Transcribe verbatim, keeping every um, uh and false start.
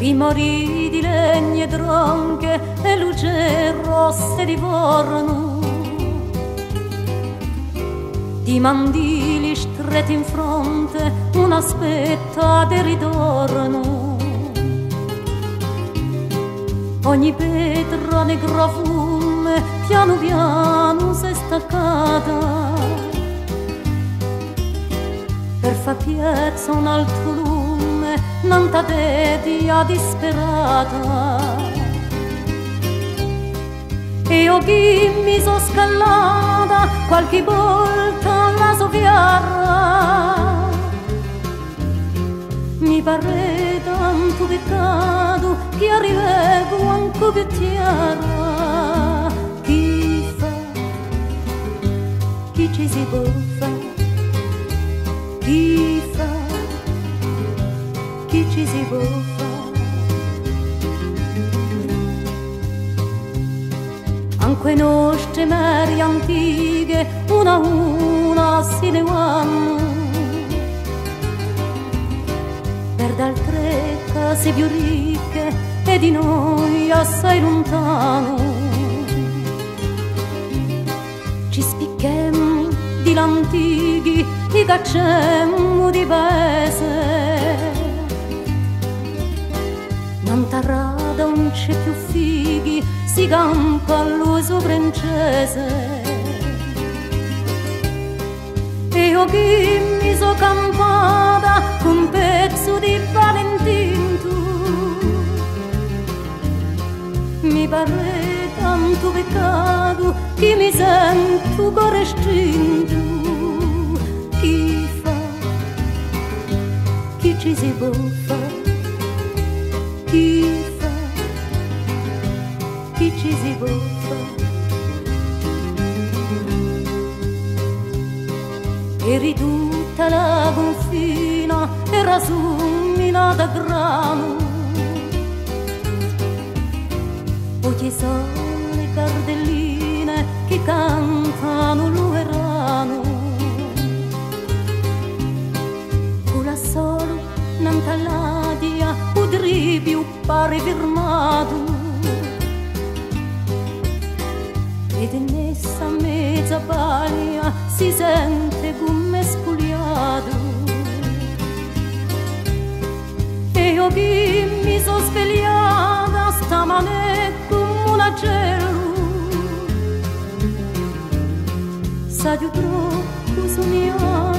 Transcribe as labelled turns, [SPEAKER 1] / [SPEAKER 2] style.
[SPEAKER 1] Rimorì di legno e dronche e luce rosse di vorno, di mandili stretti in fronte un'aspetta di ritorno. Ogni pietra negro fume piano piano si è staccata per fa piazza un altro lume, nanta tedia disperata. E io chi mi so scalata qualche volta la soffiarra, mi pare tanto peccato che arrivevo anche più chiara. Chi fa, chi ci si può fare, chi fa, chi ci si può fare. Anche nostre mere antiche una a una si ne vanno, per d'altre case più ricche e di noi assai lontano. Ci spicchemmo di l'antichi, ti caccemmo di paese, nanta rada non c'è più fighi, si campa all'uso francese. E io chi mi so campata con un pezzo di Valentin tu, mi pare tanto peccato che mi sento correstrinto. Chi fa, chi ci si può fare, chi fa, chi ci si può fare. Eri tutta la confina, era summina da grano, poi ci sono le cardelline che cantano l'uerano. Con la sole n'antaladia udri più pare firmato, ed in essa mezza paglia si sente come spugliato. E io chi mi so svegliata stamane come una cielo, sa più troppo sognare.